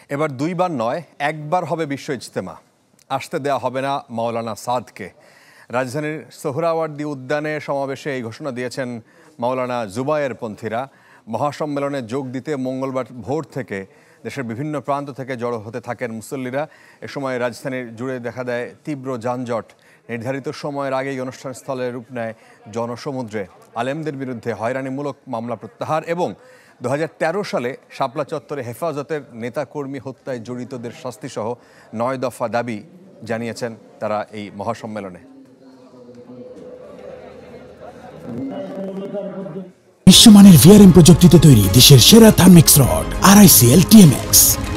এবার দুইবার নয়, একবার হবে বিশ্ব ইজতেমা। আসতে দেয়া হবে না মাওলানা সাদকে। রাজধানীর সোহরাওয়ার্দী উদ্যানে সমাবেশে এই ঘোষণা দিয়েছেন মাওলানা জুবায়ের পন্থীরা। মহাসম্মেলনে যোগ দিতে মঙ্গলবার ভোর থেকে দেশের বিভিন্ন প্রান্ত থেকে জড়ো হতে থাকেন মুসল্লিরা। এ সময় রাজধানীর জুড়ে দেখা দেয় তীব্র যানজট। নির্ধারিত সময়ের আগেই অনুষ্ঠানস্থলে রূপ নেয় জনসমুদ্রে। আলেমদের বিরুদ্ধে হয়রানিমূলক মামলা প্রত্যাহার এবং 2013 সালে শাপলা চত্বরে হেফাজতের নেতাকর্মী হত্যায় জড়িতদের শাস্তিসহ 9 দফা দাবি জানিয়েছেন তারা এই মহাসম্মেলনে। বিশ্বমানের ভিআরএম প্রযুক্তিতে তৈরি দেশের সেরা থার্মিক্স রড RICL TMX।